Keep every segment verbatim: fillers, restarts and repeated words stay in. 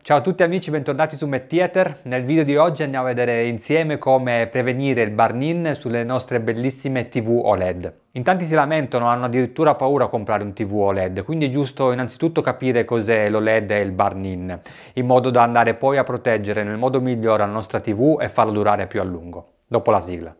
Ciao a tutti amici, bentornati su Mac Theater. Nel video di oggi andiamo a vedere insieme come prevenire il burn-in sulle nostre bellissime T V O L E D. In tanti si lamentano, hanno addirittura paura a comprare un T V O L E D, quindi è giusto innanzitutto capire cos'è l'O L E D e il burn-in, in modo da andare poi a proteggere nel modo migliore la nostra T V e farlo durare più a lungo. Dopo la sigla.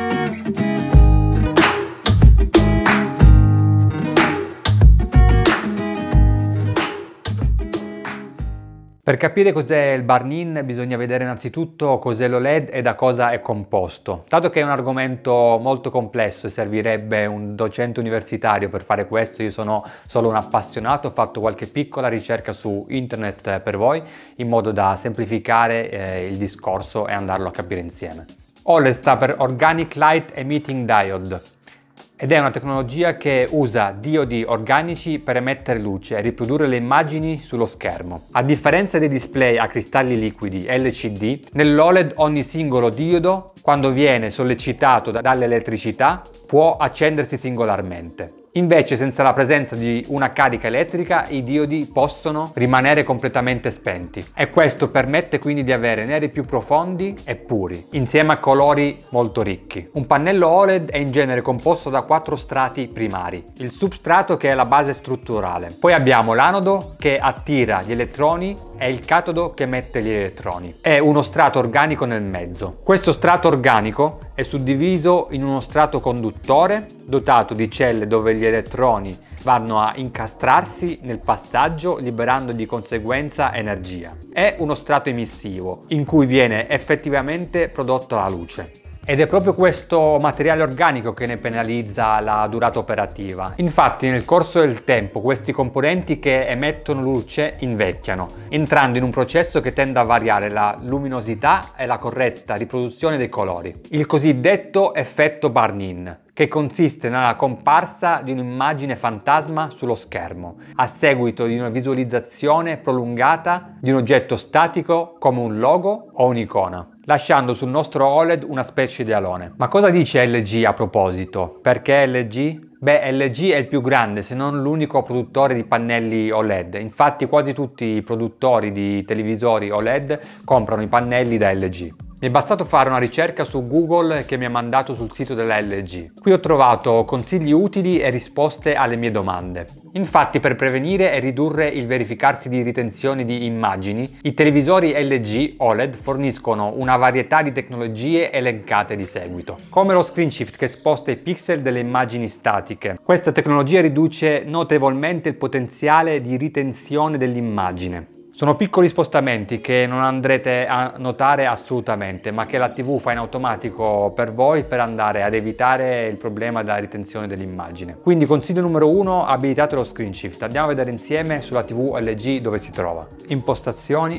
Per capire cos'è il burn-in bisogna vedere innanzitutto cos'è l'O L E D e da cosa è composto. Dato che è un argomento molto complesso e servirebbe un docente universitario per fare questo, io sono solo un appassionato, ho fatto qualche piccola ricerca su internet per voi in modo da semplificare eh, il discorso e andarlo a capire insieme. O L E D sta per Organic Light Emitting Diode. Ed è una tecnologia che usa diodi organici per emettere luce e riprodurre le immagini sullo schermo. A differenza dei display a cristalli liquidi L C D, nell'O L E D ogni singolo diodo, quando viene sollecitato dall'elettricità, può accendersi singolarmente. Invece, senza la presenza di una carica elettrica, i diodi possono rimanere completamente spenti e questo permette quindi di avere neri più profondi e puri, insieme a colori molto ricchi. Un pannello O L E D è in genere composto da quattro strati primari: il substrato, che è la base strutturale, poi abbiamo l'anodo che attira gli elettroni e il catodo che emette gli elettroni, e uno strato organico nel mezzo. Questo strato organico è suddiviso in uno strato conduttore dotato di celle dove gli elettroni vanno a incastrarsi nel passaggio, liberando di conseguenza energia, e uno strato emissivo in cui viene effettivamente prodotta la luce. Ed è proprio questo materiale organico che ne penalizza la durata operativa. Infatti nel corso del tempo questi componenti che emettono luce invecchiano, entrando in un processo che tende a variare la luminosità e la corretta riproduzione dei colori. Il cosiddetto effetto burn-in, che consiste nella comparsa di un'immagine fantasma sullo schermo, a seguito di una visualizzazione prolungata di un oggetto statico come un logo o un'icona, lasciando sul nostro O L E D una specie di alone. Ma cosa dice L G a proposito? Perché L G? Beh, L G è il più grande, se non l'unico produttore di pannelli O L E D. Infatti quasi tutti i produttori di televisori O L E D comprano i pannelli da L G. Mi è bastato fare una ricerca su Google che mi ha mandato sul sito della L G. Qui ho trovato consigli utili e risposte alle mie domande. Infatti, per prevenire e ridurre il verificarsi di ritenzioni di immagini, i televisori L G O L E D forniscono una varietà di tecnologie elencate di seguito, come lo screen shift che sposta i pixel delle immagini statiche. Questa tecnologia riduce notevolmente il potenziale di ritenzione dell'immagine. Sono piccoli spostamenti che non andrete a notare assolutamente, ma che la T V fa in automatico per voi per andare ad evitare il problema della ritenzione dell'immagine. Quindi consiglio numero uno, abilitate lo screen shift. Andiamo a vedere insieme sulla T V L G dove si trova. Impostazioni,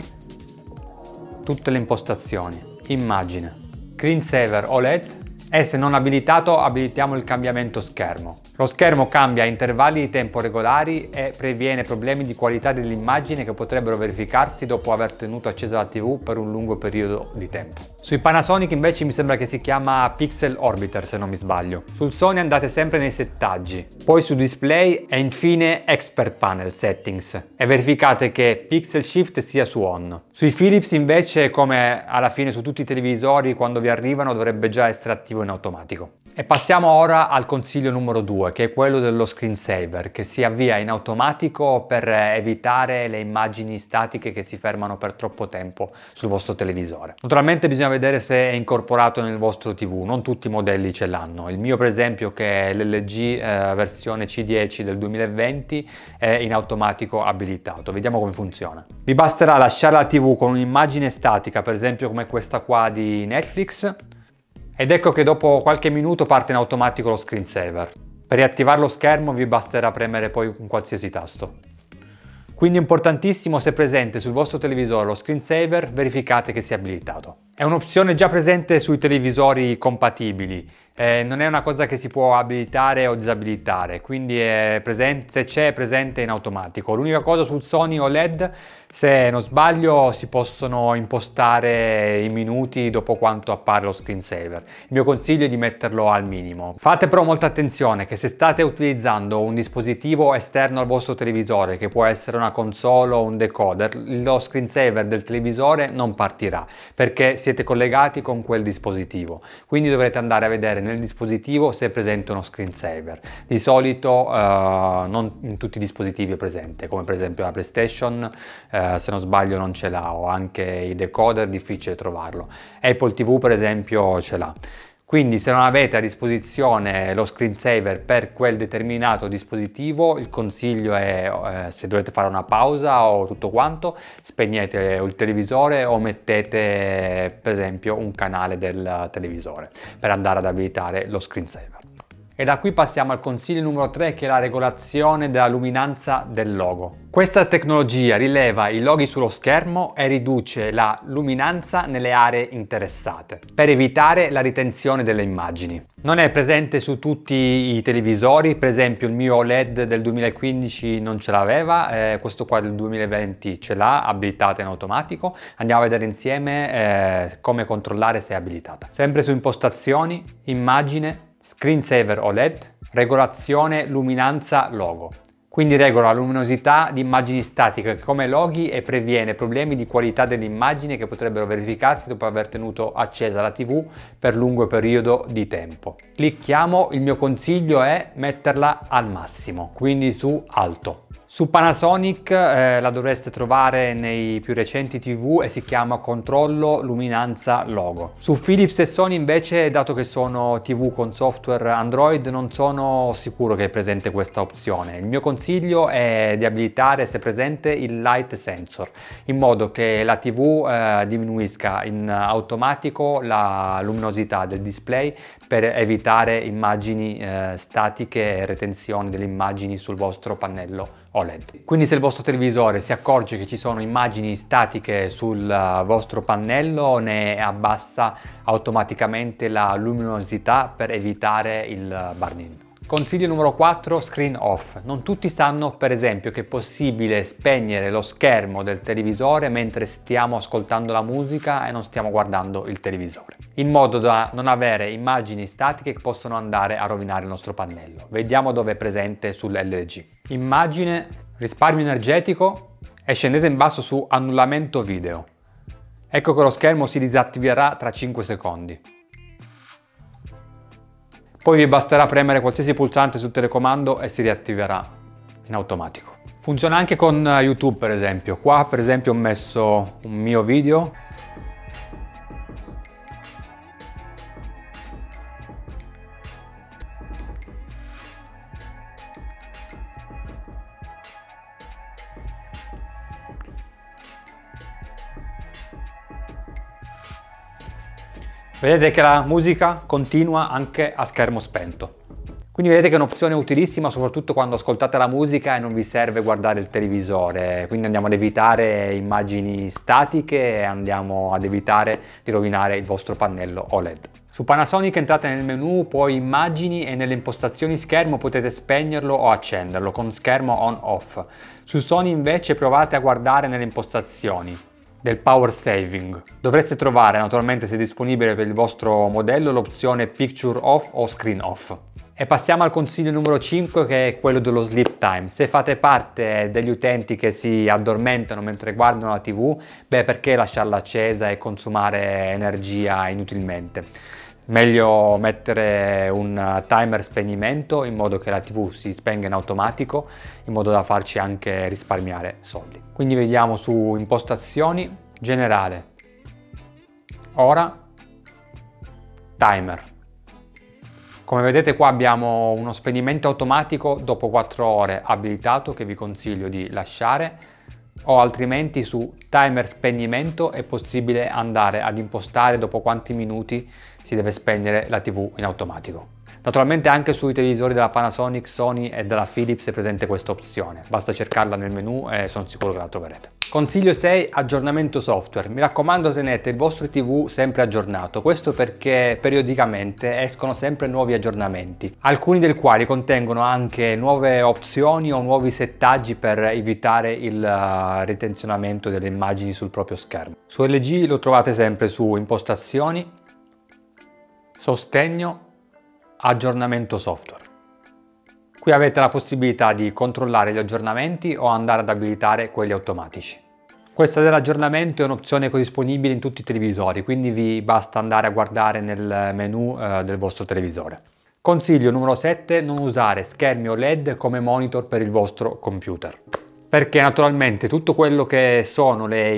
tutte le impostazioni, immagine, screensaver O L E D, e se non abilitato abilitiamo il cambiamento schermo. Lo schermo cambia a intervalli di tempo regolari e previene problemi di qualità dell'immagine che potrebbero verificarsi dopo aver tenuto accesa la T V per un lungo periodo di tempo. Sui Panasonic invece mi sembra che si chiama Pixel Orbiter, se non mi sbaglio. Sul Sony andate sempre nei settaggi, poi su Display e infine Expert Panel Settings e verificate che Pixel Shift sia su On. Sui Philips invece, come alla fine su tutti i televisori, quando vi arrivano dovrebbe già essere attivo in automatico. E passiamo ora al consiglio numero due, che è quello dello screensaver, che si avvia in automatico per evitare le immagini statiche che si fermano per troppo tempo sul vostro televisore. Naturalmente bisogna vedere se è incorporato nel vostro T V, non tutti i modelli ce l'hanno. Il mio per esempio, che è l'L G eh, versione C dieci del duemilaventi, è in automatico abilitato. Vediamo come funziona. Vi basterà lasciare la T V con un'immagine statica, per esempio come questa qua di Netflix, ed ecco che dopo qualche minuto parte in automatico lo screensaver. Per riattivare lo schermo vi basterà premere poi un qualsiasi tasto. Quindi è importantissimo, se presente sul vostro televisore lo screensaver, verificate che sia abilitato. È un'opzione già presente sui televisori compatibili, eh, non è una cosa che si può abilitare o disabilitare, quindi è presente, se c'è, è presente in automatico. L'unica cosa sul Sony O L E D, Se non sbaglio si possono impostare i minuti dopo quanto appare lo screensaver. Il mio consiglio è di metterlo al minimo. Fate però molta attenzione che se state utilizzando un dispositivo esterno al vostro televisore, che può essere una console o un decoder, lo screensaver del televisore non partirà perché siete collegati con quel dispositivo. Quindi dovrete andare a vedere nel dispositivo se è presente uno screensaver. Di solito eh, non in tutti i dispositivi è presente, come per esempio la PlayStation, eh, se non sbaglio non ce l'ha, o anche i decoder, difficile trovarlo. Apple ti vu per esempio ce l'ha. Quindi se non avete a disposizione lo screensaver per quel determinato dispositivo, il consiglio è, eh, se dovete fare una pausa o tutto quanto, spegnete il televisore o mettete per esempio un canale del televisore per andare ad abilitare lo screensaver. E da qui passiamo al consiglio numero tre, che è la regolazione della luminanza del logo. Questa tecnologia rileva i loghi sullo schermo e riduce la luminanza nelle aree interessate per evitare la ritenzione delle immagini. Non è presente su tutti i televisori, per esempio il mio O L E D del duemilaquindici non ce l'aveva, eh, questo qua del duemilaventi ce l'ha, abilitata in automatico. Andiamo a vedere insieme eh, come controllare se è abilitata. Sempre su impostazioni, immagine, screensaver O L E D, regolazione luminanza logo. Quindi regola la luminosità di immagini statiche come loghi e previene problemi di qualità dell'immagine che potrebbero verificarsi dopo aver tenuto accesa la tivù per lungo periodo di tempo. Clicchiamo, il mio consiglio è metterla al massimo, quindi su alto. Su Panasonic eh, la dovreste trovare nei più recenti tivù e si chiama controllo luminanza logo. Su Philips e Sony invece, dato che sono tivù con software Android, non sono sicuro che è presente questa opzione. Il mio consiglio è di abilitare, se presente, il light sensor, in modo che la tivù eh, diminuisca in automatico la luminosità del display per evitare immagini eh, statiche e retenzione delle immagini sul vostro pannello O L E D. Quindi se il vostro televisore si accorge che ci sono immagini statiche sul vostro pannello, ne abbassa automaticamente la luminosità per evitare il burn-in. Consiglio numero quattro, screen off. Non tutti sanno per esempio che è possibile spegnere lo schermo del televisore mentre stiamo ascoltando la musica e non stiamo guardando il televisore, in modo da non avere immagini statiche che possono andare a rovinare il nostro pannello. Vediamo dove è presente sull'L G. Immagine, risparmio energetico e scendete in basso su annullamento video. Ecco che lo schermo si disattiverà tra cinque secondi. Poi vi basterà premere qualsiasi pulsante sul telecomando e si riattiverà in automatico. Funziona anche con YouTube per esempio. Qua per esempio ho messo un mio video. Vedete che la musica continua anche a schermo spento. Quindi vedete che è un'opzione utilissima soprattutto quando ascoltate la musica e non vi serve guardare il televisore. Quindi andiamo ad evitare immagini statiche e andiamo ad evitare di rovinare il vostro pannello O L E D. Su Panasonic entrate nel menu, poi immagini e nelle impostazioni schermo potete spegnerlo o accenderlo con schermo on-off. Su Sony invece provate a guardare nelle impostazioni del power saving. Dovreste trovare, naturalmente se disponibile per il vostro modello, l'opzione picture off o screen off. E passiamo al consiglio numero cinque, che è quello dello sleep time. Se fate parte degli utenti che si addormentano mentre guardano la tivù, beh, perché lasciarla accesa e consumare energia inutilmente? Meglio mettere un timer spegnimento in modo che la tivù si spenga in automatico, in modo da farci anche risparmiare soldi. Quindi vediamo su impostazioni, generale, ora, timer. Come vedete qua abbiamo uno spegnimento automatico dopo quattro ore abilitato che vi consiglio di lasciare, o altrimenti su timer spegnimento è possibile andare ad impostare dopo quanti minuti si deve spegnere la tivù in automatico. Naturalmente anche sui televisori della Panasonic, Sony e della Philips è presente questa opzione, basta cercarla nel menu e sono sicuro che la troverete. Consiglio sei, aggiornamento software. Mi raccomando, tenete il vostro tivù sempre aggiornato, questo perché periodicamente escono sempre nuovi aggiornamenti, alcuni del quali contengono anche nuove opzioni o nuovi settaggi per evitare il uh, retenzionamento delle immagini sul proprio schermo. Su L G lo trovate sempre su impostazioni, sostegno, aggiornamento software. Qui avete la possibilità di controllare gli aggiornamenti o andare ad abilitare quelli automatici. Questa dell'aggiornamento è un'opzione disponibile in tutti i televisori, quindi vi basta andare a guardare nel menu eh, del vostro televisore. Consiglio numero sette, non usare schermi O L E D come monitor per il vostro computer. Perché naturalmente tutto quello che sono le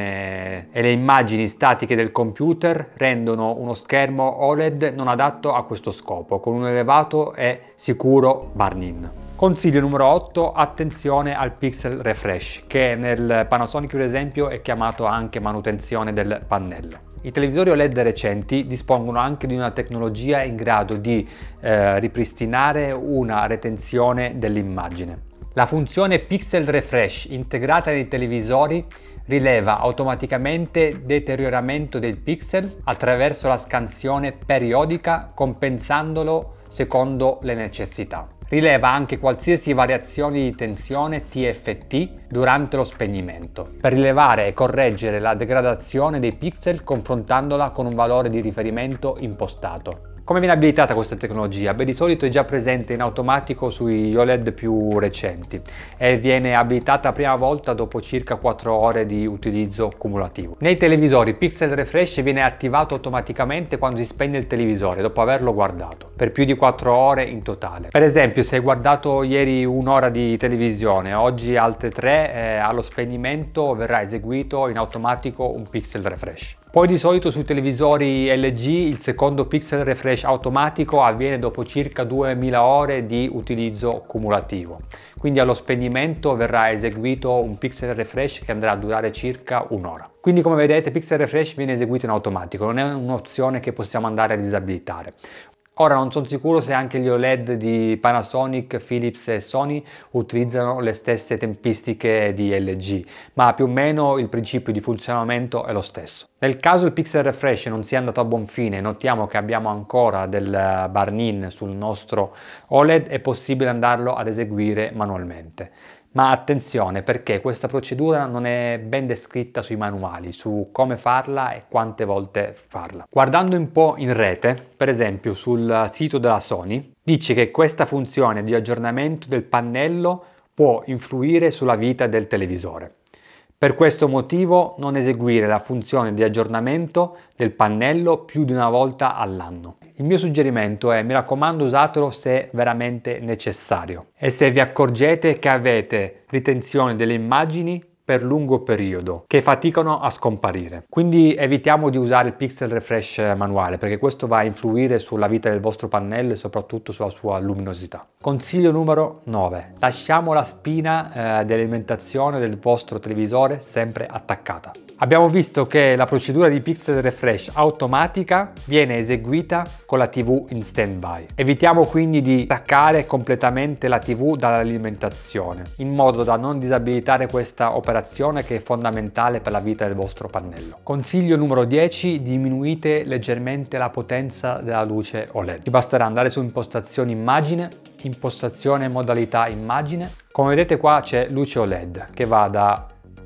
icone e le immagini statiche del computer rendono uno schermo O L E D non adatto a questo scopo, con un elevato e sicuro burn-in. Consiglio numero otto, attenzione al pixel refresh, che nel Panasonic per esempio è chiamato anche manutenzione del pannello. I televisori O L E D recenti dispongono anche di una tecnologia in grado di eh, ripristinare una retenzione dell'immagine. La funzione Pixel Refresh integrata nei televisori rileva automaticamente deterioramento del pixel attraverso la scansione periodica, compensandolo secondo le necessità. Rileva anche qualsiasi variazione di tensione T F T durante lo spegnimento, per rilevare e correggere la degradazione dei pixel confrontandola con un valore di riferimento impostato. Come viene abilitata questa tecnologia? Beh, di solito è già presente in automatico sugli O L E D più recenti e viene abilitata la prima volta dopo circa quattro ore di utilizzo cumulativo. Nei televisori Pixel Refresh viene attivato automaticamente quando si spegne il televisore dopo averlo guardato, per più di quattro ore in totale. Per esempio, se hai guardato ieri un'ora di televisione, oggi altre tre, eh, allo spegnimento verrà eseguito in automatico un Pixel Refresh. Poi di solito sui televisori L G il secondo Pixel Refresh automatico avviene dopo circa duemila ore di utilizzo cumulativo. Quindi allo spegnimento verrà eseguito un Pixel Refresh che andrà a durare circa un'ora. Quindi come vedete Pixel Refresh viene eseguito in automatico, non è un'opzione che possiamo andare a disabilitare. Ora non sono sicuro se anche gli O L E D di Panasonic, Philips e Sony utilizzano le stesse tempistiche di L G, ma più o meno il principio di funzionamento è lo stesso. Nel caso il Pixel Refresh non sia andato a buon fine e notiamo che abbiamo ancora del burn-in sul nostro O L E D, è possibile andarlo ad eseguire manualmente. Ma attenzione, perché questa procedura non è ben descritta sui manuali su come farla e quante volte farla. Guardando un po' in rete, per esempio sul sito della Sony, dice che questa funzione di aggiornamento del pannello può influire sulla vita del televisore. Per questo motivo non eseguire la funzione di aggiornamento del pannello più di una volta all'anno. Il mio suggerimento è, mi raccomando, usatelo se veramente necessario e se vi accorgete che avete ritenzione delle immagini per lungo periodo che faticano a scomparire. Quindi evitiamo di usare il Pixel Refresh manuale, perché questo va a influire sulla vita del vostro pannello e soprattutto sulla sua luminosità. Consiglio numero nove. Lasciamo la spina eh, di alimentazione del vostro televisore sempre attaccata. Abbiamo visto che la procedura di Pixel Refresh automatica viene eseguita con la tivù in standby. Evitiamo quindi di staccare completamente la tivù dall'alimentazione, in modo da non disabilitare questa operazione che è fondamentale per la vita del vostro pannello. Consiglio numero dieci. Diminuite leggermente la potenza della luce O L E D. Vi basterà andare su impostazioni immagine, impostazione modalità immagine. Come vedete qua c'è luce O L E D che va da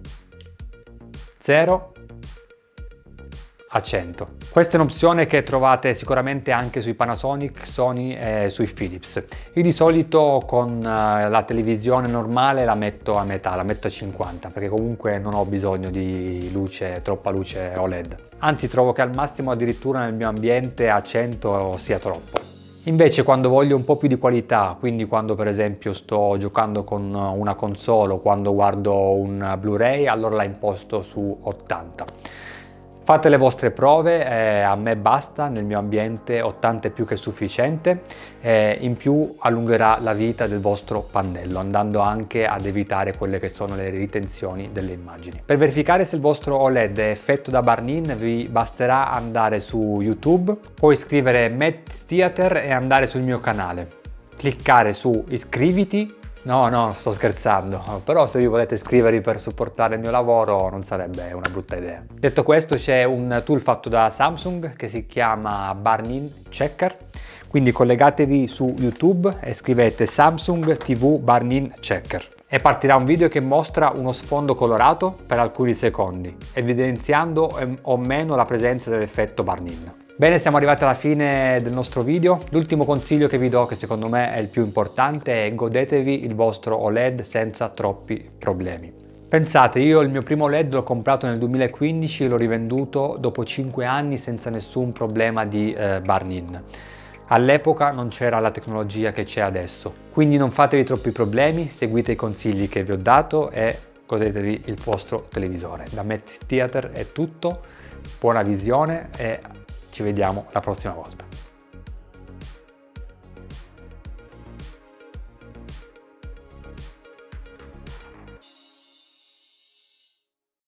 zero a cento. Questa è un'opzione che trovate sicuramente anche sui Panasonic, Sony e sui Philips. Io di solito con la televisione normale la metto a metà, la metto a cinquanta, perché comunque non ho bisogno di luce, troppa luce O L E D. Anzi, trovo che al massimo addirittura nel mio ambiente a cento sia troppo. Invece quando voglio un po' più di qualità, quindi quando per esempio sto giocando con una console o quando guardo un Blu-ray, allora la imposto su ottanta. Fate le vostre prove, eh, a me basta, nel mio ambiente ottanta è più che sufficiente, eh, in più allungherà la vita del vostro pannello, andando anche ad evitare quelle che sono le ritenzioni delle immagini. Per verificare se il vostro O L E D è effetto da burn-in vi basterà andare su YouTube, poi scrivere Metz Theater e andare sul mio canale, cliccare su iscriviti. No, no, sto scherzando, però se vi volete iscrivervi per supportare il mio lavoro non sarebbe una brutta idea. Detto questo, c'è un tool fatto da Samsung che si chiama Burn-in Checker, quindi collegatevi su YouTube e scrivete Samsung T V Burn-in Checker e partirà un video che mostra uno sfondo colorato per alcuni secondi, evidenziando o meno la presenza dell'effetto burn-in. Bene, siamo arrivati alla fine del nostro video. L'ultimo consiglio che vi do, che secondo me è il più importante, è godetevi il vostro O L E D senza troppi problemi. Pensate, io il mio primo O L E D l'ho comprato nel duemilaquindici e l'ho rivenduto dopo cinque anni senza nessun problema di eh, burn-in. All'epoca non c'era la tecnologia che c'è adesso, quindi non fatevi troppi problemi, seguite i consigli che vi ho dato e godetevi il vostro televisore. Da Metz Theater è tutto, buona visione e ci vediamo la prossima volta.